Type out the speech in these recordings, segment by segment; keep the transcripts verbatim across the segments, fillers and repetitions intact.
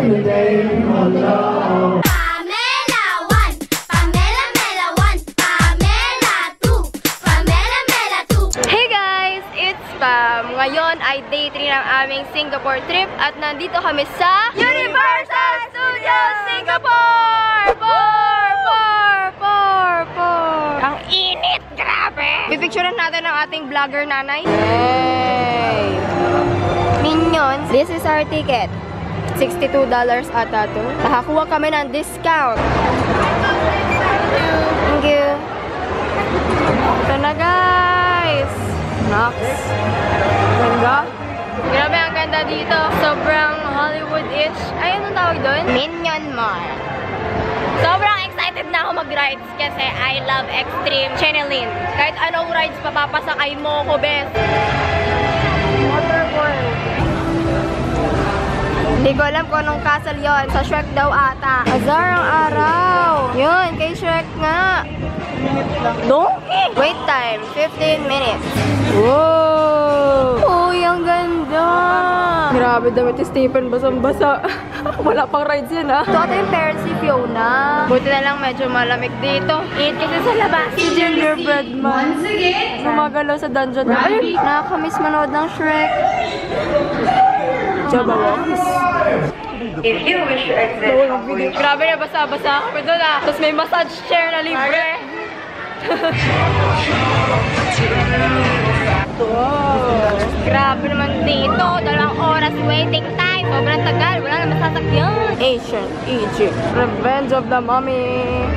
in the name of love. Pamela one, Pamela Mela one, Pamela two, Pamela Mela two. Hey guys! It's Pam! Ngayon ay day three ng aming Singapore trip at nandito kami sa Universal Studios Singapore! Four! Four! Four! Four! Ang init! Grabe! Pipicturean natin ang ating vlogger nanay. Yay! Minions, this is our ticket. sixty-two dollars ata to. Nakakuha kami ng discount. Thank you. Ito na guys. Nox. Ganda. Grabe ang ganda dito. Sobrang Hollywood-ish. Ay, anong tawag doon? Minion Mall. Sobrang excited na ako mag-rides kasi I love extreme channeling. Kahit anong rides papapasakay mo ko, best. Waterfall. Hindi ko alam kung anong castle yon. Sa Shrek daw ata. Azar ang araw. Yun, kay Shrek nga. Donkey! Wait time, fifteen minutes. Wow! Uy, ang ganda! Grabe, damit si Stephen, basang-basa. Wala pang rides yan, ha? Ito ata yung parents si Fiona. Buti na lang medyo malamig dito. Eat kasi sa labas. Si Gingerbread Man. Gumagalaw sa dungeon. Ay, nakakamiss manood ng Shrek. Jabawaks. If you wish to exit, grabe na, basa-basa kami doon, ah. Tapos may massage chair na libre. Wow. Grabe naman dito. Dalawang oras waiting time. Sobrang tagal. Wala na masasakyan. Ancient Egypt. Revenge of the Mummy.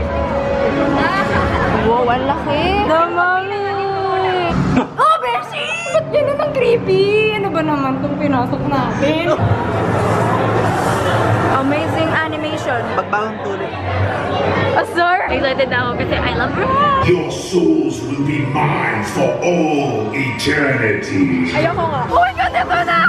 Wow, ang laki. The Mummy. Oh, Beshi! Ba't yun naman creepy? Ano ba naman itong pinasok natin? Amazing animation. Pagbawang tuloy. Azar! Excited na ako kasi I love her. Your souls will be mine for all eternity. Ayoko nga. Oh my God, ito na!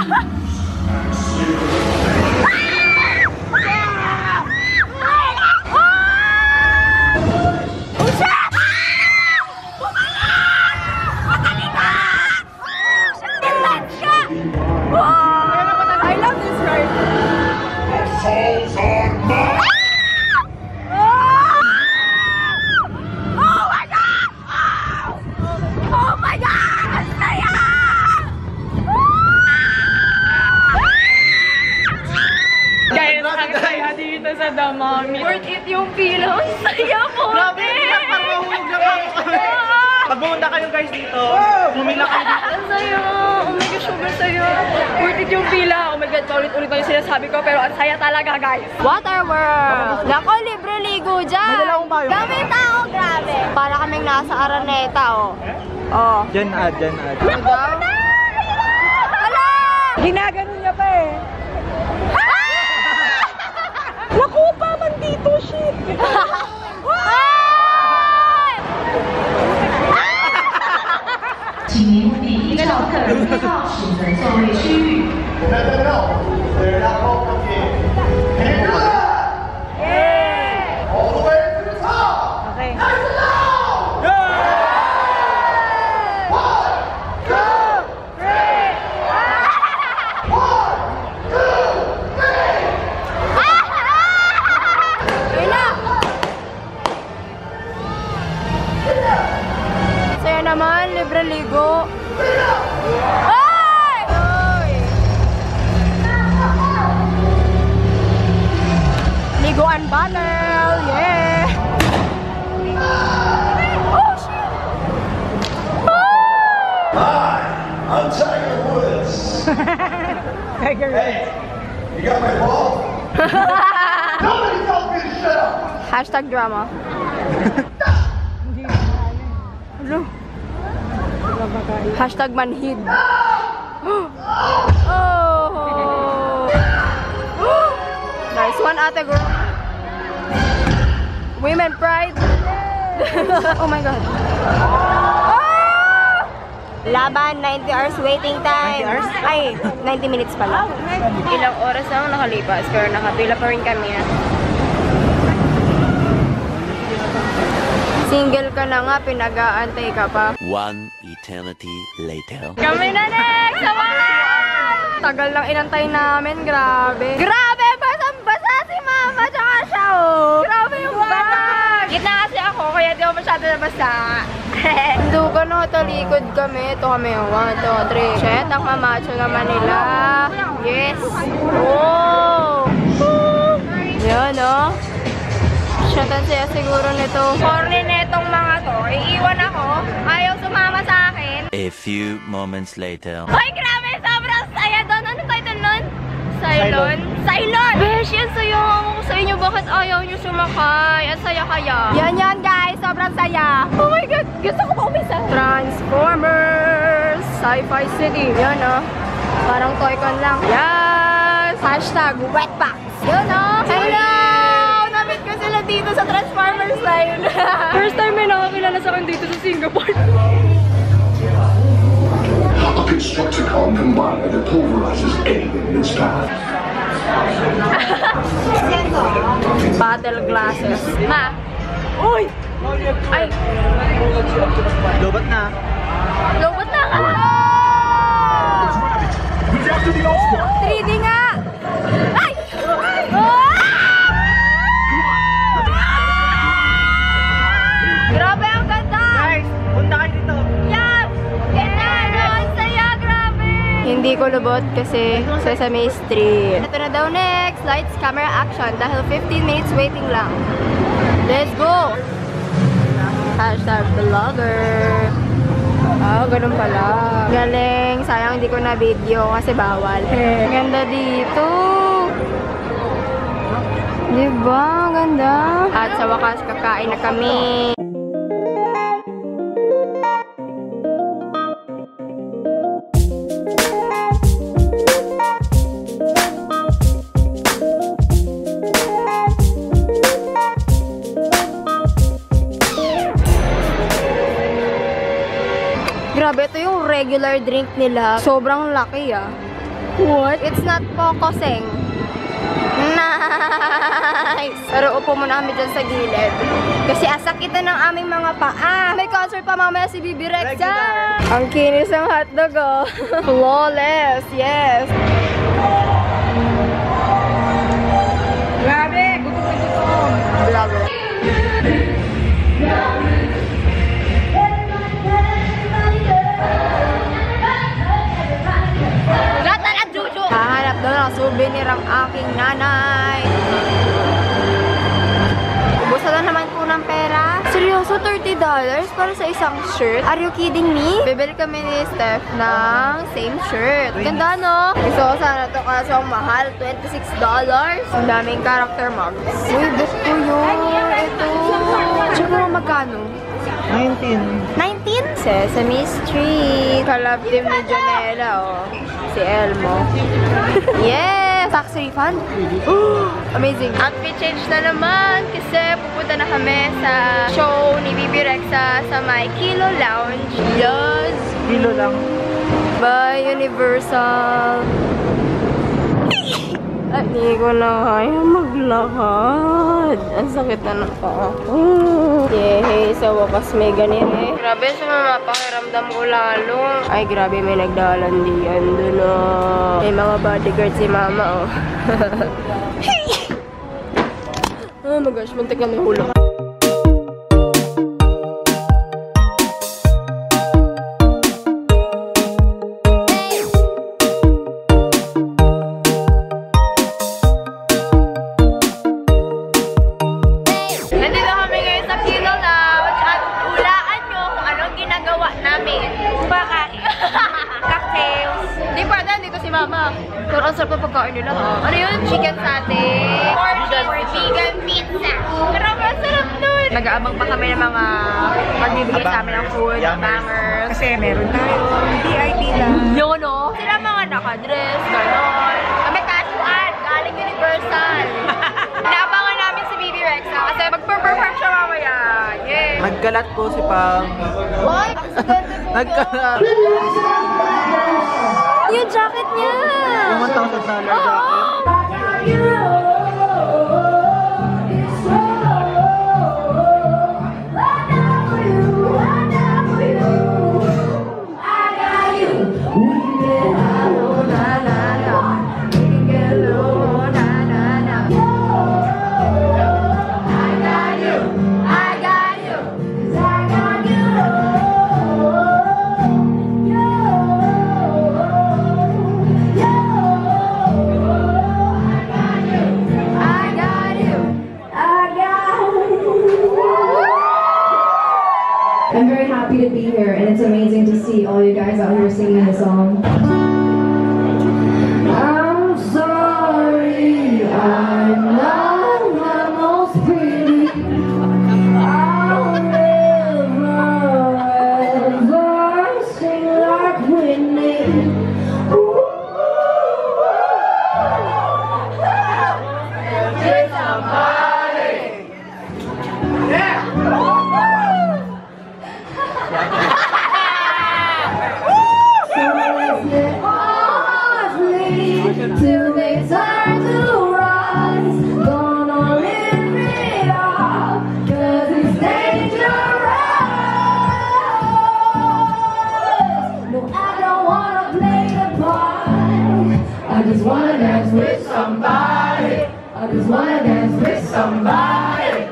I love this ride. Souls are mine. Sa The Mummy. Worth it yung pila. Ang saya po. Grabe, napakahulog na ako. Pag bumunta kayo guys dito, bumila kayo dito. Ang saya. Oh my gosh, sobrang saya. Worth it yung pila. Oh my God, paulit-ulit pa yung sinasabi ko, pero ang saya talaga guys. Water World. Nako, libre ligo dyan. Madala akong bayo. Dami tao, grabe. Para kaming nasa Araneta, oh. Oh. Dyan ad, dyan ad. Naku na! Hala! ginaganon niya pa eh. Naku pa man dito, shit! 请您务必依照个人偏好选择座位区域。 Saya naman, libre ligo. Ay! Ay! Liguan battle! Yeah! Oh, shit! Hi, I'm Tiger Woods. Tiger Woods. Hey, you got my ball? Nobody tells me to shut up. Hashtag drama. Hello? Hashtag manhid. Oh! Nice one, ate girl. Women pride. Oh my God. Oh! Laban, ninety hours waiting time. ninety hours? Ay, ninety minutes pala. Ilang oras na ang nakalipas, pero nakapila pa rin kami na. Single ka na nga, pinag-aantay ka pa. One eternity later. Kami na next! Sa mga! Tagal lang inantay namin, grabe. Grabe! Basang-basa! masyado na basa. Dugo na talikod kami. Ito kami yung one, two, three. Shit, ang mamacho naman nila. Yes. Oh. Yan, oh. Shit, ang saya siguro nito. Corny netong mga to. Iiwan ako. Ayaw sumama sa akin. A few moments later. Ay, grabe! Sobrang saya doon. Ano title nun? Cylon? Cylon! Besh, yan saya ako sa inyo. Bakit ayaw nyo sumakay? Ang saya kaya. Yan yan, guys. Sobrang saya. Oh my God! Gusto ko pa umisa. Transformers! Sci-Fi City. Yan, oh. Parang Toy-Con lang. Yes! Hashtag Wetpacks. Yan, oh. Hello! Namit ko sila dito sa Transformers line. First time may nakakilala sa akin dito sa Singapore. A Constructicon combiner that pulverizes anything in its path. Battle glasses. Ma! Uy! Ay! Lobat na. Lobot na! Hello! three D nga! Ay! Oh! Grabe ang ganda! Guys, punta kayo dito. Yes! Ganda! No? Ang saya! Grabe! Hindi ko lubot kasi Sesame Street. Ito na daw next. Lights, camera, action. Dahil fifteen minutes waiting lang. Let's go! Hashtag vlogger. Ah, ganun pala. Galing. Sayang hindi ko na video kasi bawal. Ganda dito. Diba? Ganda. At sa wakas, kakain na kami. Grabe, ito yung regular drink nila. Sobrang laki ah. What? It's not focusing. Nice! Pero upo muna kami dyan sa gilid. Kasi asakitan ng aming mga paa. May concert pa mamaya si Bibi Rexa. Ang kinis ng hotdog oh. Flawless, yes. Grabe, gutom na gutom. Vlogger. Gatan at Juju! Hahanap daw ng souvenir ang aking nanay. Ubusan na naman po ng pera. Seryoso, thirty dollars para sa isang shirt? Are you kidding me? Bibili kami ni Steph ng same shirt. Ganda, no? Gusto ko sana ito kaso ang mahal. twenty-six dollars. Ang daming character mugs. Uy, gusto yun. Ito. Tsaka magkano? nineteen. nineteen? Sesame Street. Kalab team ni Janela, oh. Si Elmo. Yes! Tax refund? Amazing. Outfit change na naman kasi pupunta na kami sa show ni Bibi Rexa sa My Kilo Lounge. Yes! Kilo lang. By Universal. At hindi ko na kaya maglakad. Ang sakit na ng paa ko. Yehey, sa wakas may ganire. Grabe, sa mga pakiramdam ko lalo. Ay, grabe, may nagdalandian doon oh. May mga bodyguard si mama oh. Oh my gosh, muntik na may hulog. Pero ang sarap ng pagkain nila ha. Ano yun? Chicken satay. Pork vegan pizza. Pero ang sarap nun. Nag-aabang pa kami ng mga magbibigay sa amin ng food. Bangers. Kasi meron tayo V I P lang. Yun no? Sila mga nakadress, ganon. Kami casual, galing Universal. Naabangan namin si Bibi Rexa kasi mag-perform siya mamaya. Yay! Nagkalat po si Pam. Boy! Nagkalat. Yung jacket niya! Yung one thousand dollar jacket. I got you. just wanna dance with somebody.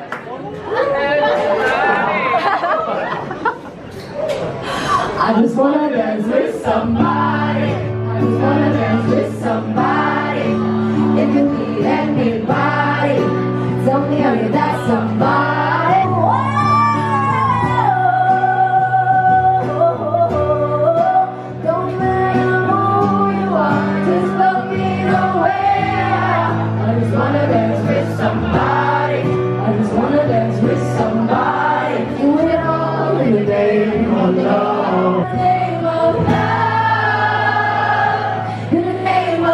I just wanna dance with somebody. I just wanna dance with somebody. If you need anybody, tell me how you that somebody. Whoa. Don't matter who you are, just let me know where. I just wanna dance with somebody. I just wanna dance with somebody. Do it all in the name of love. In the name of love. In the name of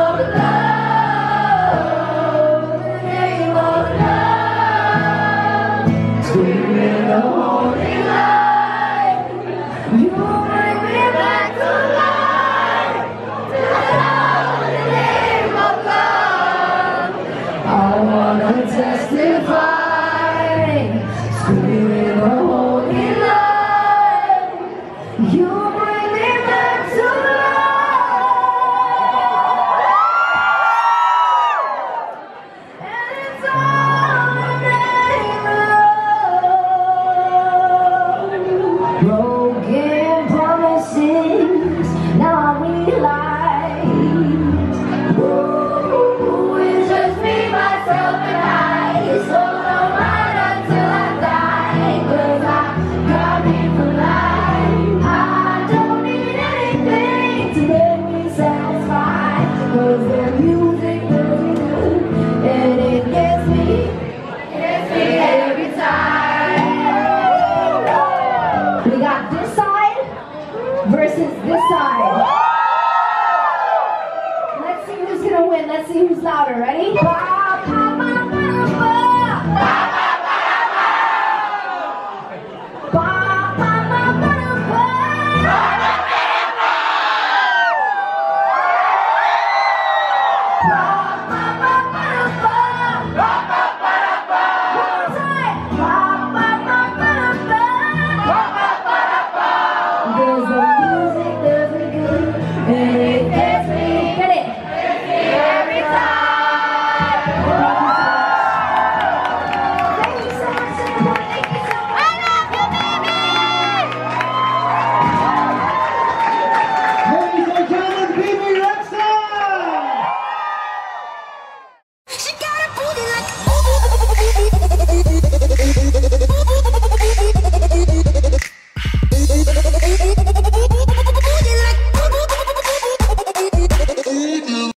love. In the name of love. Screaming the holy light. You bring me back to life. To love in the name of love. I wanna testify. Screaming the holy light. You bring me back to life. And it's all in the name of love. Broken promises, now I realize. Whoa, it's just me, myself, and I. So I'll ride until I die, 'cause I got me for life. I don't need anything to make me satisfied, 'cause the music feels me good, and it gets me, gets me every time. We got this side versus this side. Let's see who's gonna win. Let's see who's louder. Ready? Pop, pop,